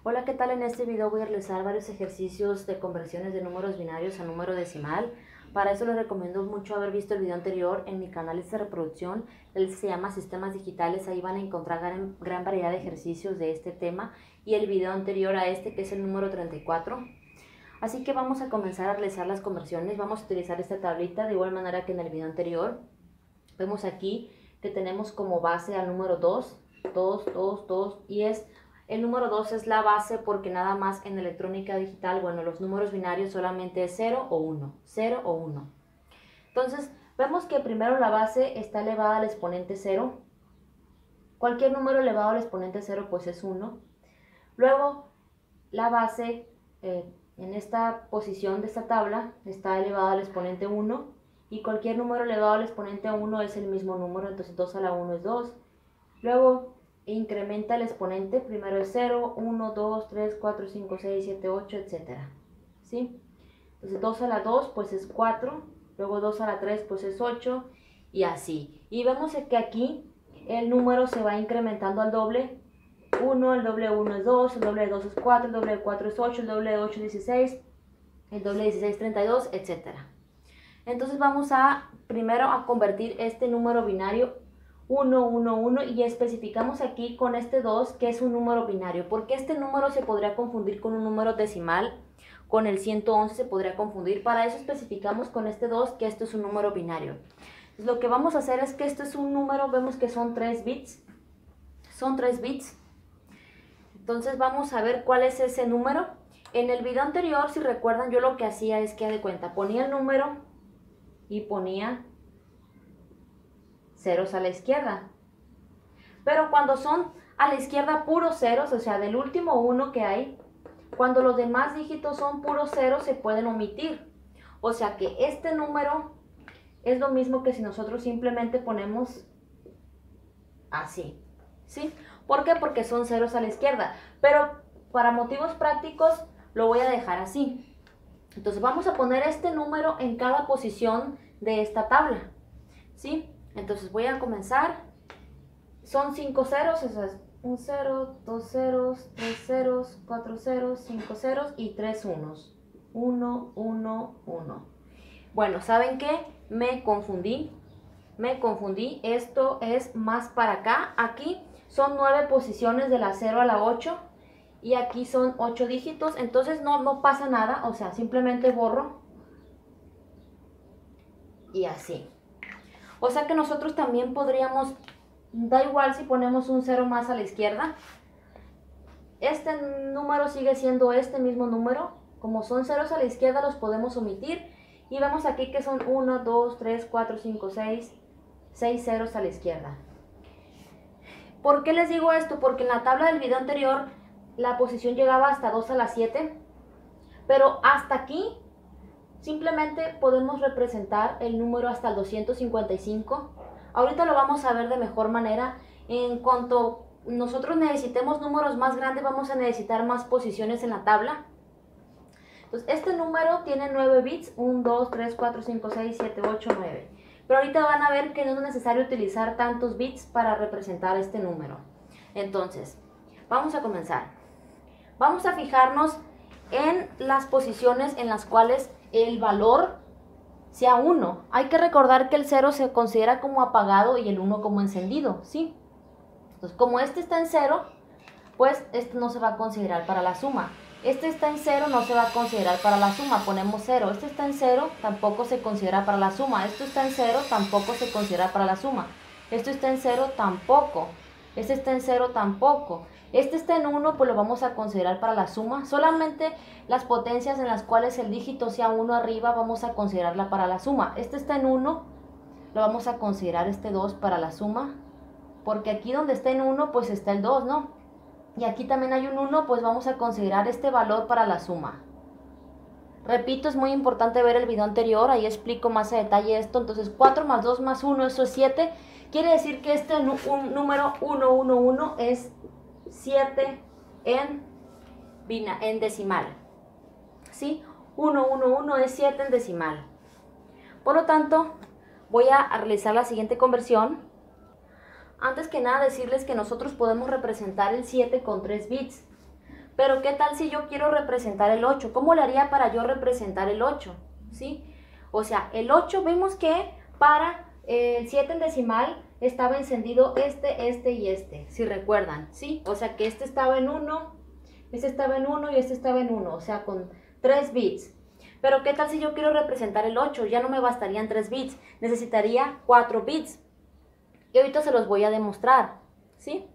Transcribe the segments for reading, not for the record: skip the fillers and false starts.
Hola, ¿qué tal? En este video voy a realizar varios ejercicios de conversiones de números binarios a número decimal. Para eso les recomiendo mucho haber visto el video anterior en mi canal de reproducción. Él se llama Sistemas Digitales. Ahí van a encontrar gran variedad de ejercicios de este tema y el video anterior a este, que es el número 34. Así que vamos a comenzar a realizar las conversiones. Vamos a utilizar esta tablita de igual manera que en el video anterior. Vemos aquí que tenemos como base al número 2, 2, 2, 2, y el número 2 es la base porque nada más en electrónica digital, bueno, los números binarios solamente es 0 o 1, 0 o 1. Entonces, vemos que primero la base está elevada al exponente 0. Cualquier número elevado al exponente 0 pues es 1. Luego, la base en esta posición de esta tabla está elevada al exponente 1. Y cualquier número elevado al exponente 1 es el mismo número, entonces 2 a la 1 es 2. Luego incrementa el exponente, primero es 0, 1, 2, 3, 4, 5, 6, 7, 8, etc. ¿Sí? Entonces 2 a la 2 pues es 4, luego 2 a la 3 pues es 8 y así. Y vemos que aquí el número se va incrementando al doble. 1, el doble de 1 es 2, el doble de 2 es 4, el doble de 4 es 8, el doble de 8 es 16, el doble de 16 es 32, etc. Entonces vamos primero a convertir este número binario 1, 1, 1 y especificamos aquí con este 2 que es un número binario, porque este número se podría confundir con un número decimal, con el 111 se podría confundir. Para eso especificamos con este 2 que esto es un número binario. Entonces, lo que vamos a hacer es que esto es un número, vemos que son 3 bits, son 3 bits. Entonces vamos a ver cuál es ese número. En el video anterior, si recuerdan, yo lo que hacía es que, de cuenta, ponía el número y ponía ceros a la izquierda. Pero cuando son a la izquierda puros ceros, o sea, del último 1 que hay, cuando los demás dígitos son puros ceros, se pueden omitir. O sea que este número es lo mismo que si nosotros simplemente ponemos así, ¿sí? ¿Por qué? Porque son ceros a la izquierda. Pero para motivos prácticos lo voy a dejar así. Entonces vamos a poner este número en cada posición de esta tabla, ¿sí? Entonces voy a comenzar. Son 5 ceros, o sea, 1 0, 2 ceros, 3 ceros, 4 ceros, 5 ceros y 3 unos. 1, 1, 1. Bueno, ¿saben qué? Me confundí. Esto es más para acá. Aquí son 9 posiciones de la 0 a la 8. Y aquí son 8 dígitos, entonces no pasa nada, o sea, simplemente borro. Y así. O sea que nosotros también podríamos, da igual si ponemos un 0 más a la izquierda. Este número sigue siendo este mismo número. Como son ceros a la izquierda, los podemos omitir. Y vemos aquí que son 1, 2, 3, 4, 5, 6 ceros a la izquierda. ¿Por qué les digo esto? Porque en la tabla del video anterior la posición llegaba hasta 2 a la 7, pero hasta aquí simplemente podemos representar el número hasta el 255. Ahorita lo vamos a ver de mejor manera. En cuanto nosotros necesitemos números más grandes, vamos a necesitar más posiciones en la tabla. Entonces, este número tiene 9 bits, 1, 2, 3, 4, 5, 6, 7, 8, 9. Pero ahorita van a ver que no es necesario utilizar tantos bits para representar este número. Entonces, vamos a comenzar. Vamos a fijarnos en las posiciones en las cuales el valor sea 1. Hay que recordar que el 0 se considera como apagado y el 1 como encendido, ¿sí? Entonces, como este está en 0, pues este no se va a considerar para la suma. Este está en 0, no se va a considerar para la suma, ponemos 0. Este está en 0, tampoco se considera para la suma. Esto está en 0, tampoco se considera para la suma. Esto está en 0, tampoco. Este está en 0, tampoco. Este está en 1, pues lo vamos a considerar para la suma. Solamente las potencias en las cuales el dígito sea 1 arriba vamos a considerarla para la suma. Este está en 1, lo vamos a considerar este 2 para la suma. Porque aquí donde está en 1, pues está el 2, ¿no? Y aquí también hay un 1, pues vamos a considerar este valor para la suma. Repito, es muy importante ver el video anterior, ahí explico más a detalle esto. Entonces 4 más 2 más 1, eso es 7. Quiere decir que este número 111 es 7 en decimal. ¿Sí? 111 es 7 en decimal. Por lo tanto, voy a realizar la siguiente conversión. Antes que nada decirles que nosotros podemos representar el 7 con 3 bits. Pero ¿qué tal si yo quiero representar el 8? ¿Cómo le haría para yo representar el 8? ¿Sí? O sea, el 8 vimos que para el 7 en decimal estaba encendido este y este, si recuerdan, ¿sí? O sea que este estaba en 1, este estaba en 1 y este estaba en 1, o sea, con 3 bits. Pero ¿qué tal si yo quiero representar el 8? Ya no me bastarían 3 bits, necesitaría 4 bits. Y ahorita se los voy a demostrar, ¿sí?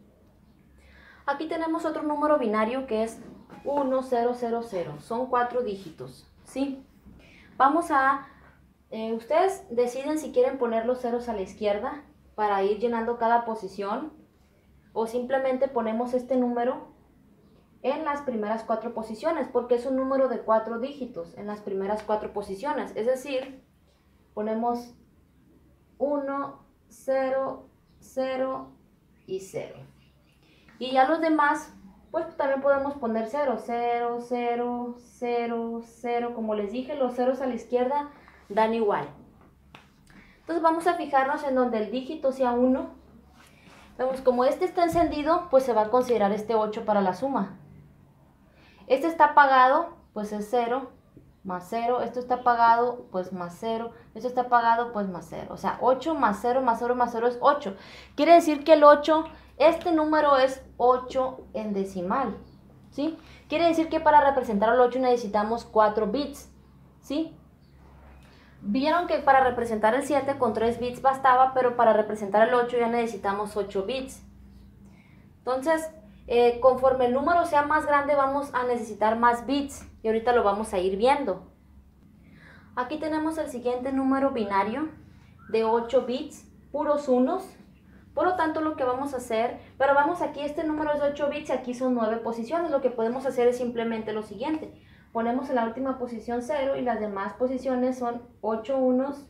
Aquí tenemos otro número binario que es 1000, son 4 dígitos, ¿sí? Vamos a, ustedes deciden si quieren poner los ceros a la izquierda para ir llenando cada posición o simplemente ponemos este número en las primeras 4 posiciones porque es un número de 4 dígitos en las primeras 4 posiciones, es decir, ponemos 1, 0, 0 y 0. Y ya los demás, pues también podemos poner 0, 0, 0, 0, 0. Como les dije, los ceros a la izquierda dan igual. Entonces vamos a fijarnos en donde el dígito sea 1. Vemos, como este está encendido, pues se va a considerar este 8 para la suma. Este está apagado, pues es 0 más 0. Esto está apagado, pues más 0. Esto está apagado, pues más 0. O sea, 8 más 0 más 0 más 0 es 8. Quiere decir que el 8... este número es 8 en decimal, ¿sí? Quiere decir que para representar el 8 necesitamos 4 bits, ¿sí? Vieron que para representar el 7 con 3 bits bastaba, pero para representar el 8 ya necesitamos 8 bits. Entonces, conforme el número sea más grande vamos a necesitar más bits y ahorita lo vamos a ir viendo. Aquí tenemos el siguiente número binario de 8 bits, puros unos. Por lo tanto, lo que vamos a hacer, pero vamos aquí, este número es de 8 bits y aquí son 9 posiciones. Lo que podemos hacer es simplemente lo siguiente. Ponemos en la última posición 0 y las demás posiciones son 8 unos.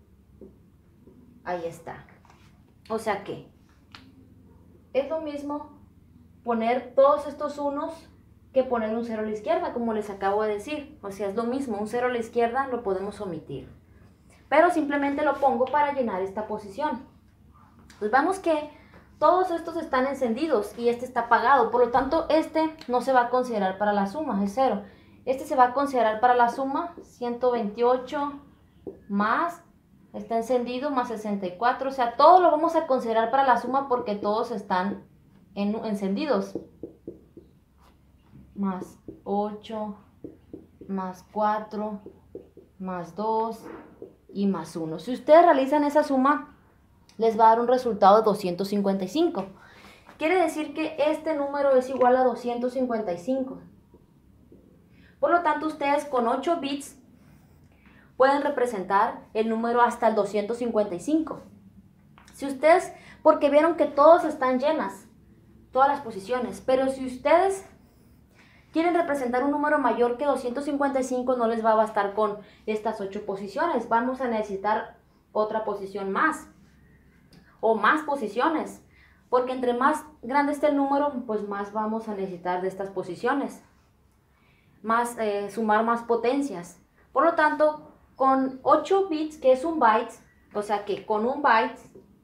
Ahí está. O sea que es lo mismo poner todos estos unos que poner un 0 a la izquierda, como les acabo de decir. O sea, es lo mismo, un 0 a la izquierda lo podemos omitir. Pero simplemente lo pongo para llenar esta posición. Pues vemos que todos estos están encendidos y este está apagado, por lo tanto este no se va a considerar para la suma, es 0. Este se va a considerar para la suma, 128 más, está encendido, más 64, o sea, todo lo vamos a considerar para la suma porque todos están encendidos. Más 8, más 4, más 2 y más 1. Si ustedes realizan esa suma, les va a dar un resultado de 255. Quiere decir que este número es igual a 255. Por lo tanto, ustedes con 8 bits pueden representar el número hasta el 255. Si ustedes, porque vieron que todos están llenas, todas las posiciones, pero si ustedes quieren representar un número mayor que 255, no les va a bastar con estas 8 posiciones. Vamos a necesitar otra posición más. O más posiciones, porque entre más grande esté el número, pues más vamos a necesitar de estas posiciones, más sumar más potencias. Por lo tanto, con 8 bits, que es un byte, o sea que con un byte,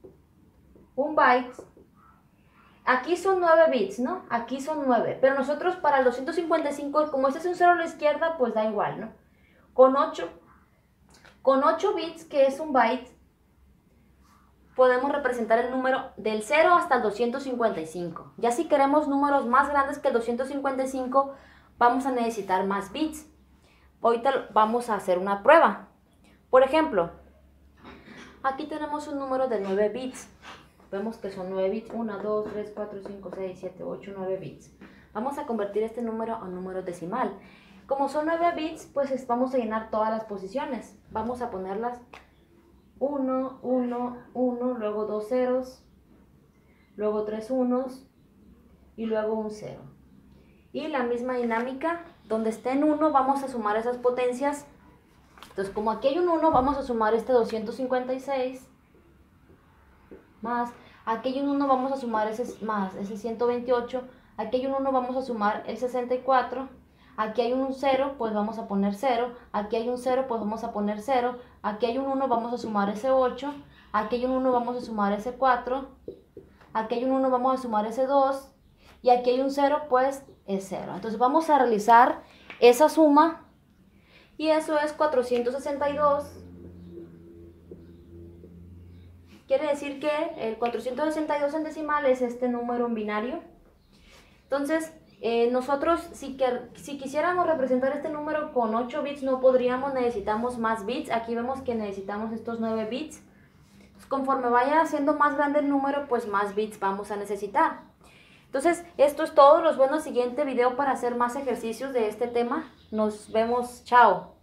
aquí son 9 bits, ¿no? Aquí son 9, pero nosotros para el 255, como este es un 0 a la izquierda, pues da igual, ¿no? Con 8 bits, que es un byte, podemos representar el número del 0 hasta el 255. Ya si queremos números más grandes que el 255, vamos a necesitar más bits. Ahorita vamos a hacer una prueba. Por ejemplo, aquí tenemos un número de 9 bits. Vemos que son 9 bits. 1, 2, 3, 4, 5, 6, 7, 8, 9 bits. Vamos a convertir este número a un número decimal. Como son 9 bits, pues vamos a llenar todas las posiciones. Vamos a ponerlas 1, 1, 1, luego 2 ceros, luego 3 unos y luego un 0. Y la misma dinámica, donde esté en 1 vamos a sumar esas potencias. Entonces, como aquí hay un 1, vamos a sumar este 256 más, aquí hay un 1, vamos a sumar ese 128, aquí hay un 1, vamos a sumar el 64. Aquí hay un 0, pues vamos a poner 0. Aquí hay un 0, pues vamos a poner 0. Aquí hay un 1, vamos a sumar ese 8. Aquí hay un 1, vamos a sumar ese 4. Aquí hay un 1, vamos a sumar ese 2. Y aquí hay un 0, pues es 0. Entonces vamos a realizar esa suma y eso es 462. Quiere decir que el 462 en decimal es este número en binario. Entonces, nosotros si quisiéramos representar este número con 8 bits no podríamos, necesitamos más bits. Aquí vemos que necesitamos estos 9 bits. Entonces, conforme vaya siendo más grande el número, pues más bits vamos a necesitar. Entonces, esto es todo. Los veo en el siguiente video para hacer más ejercicios de este tema. Nos vemos. Chao.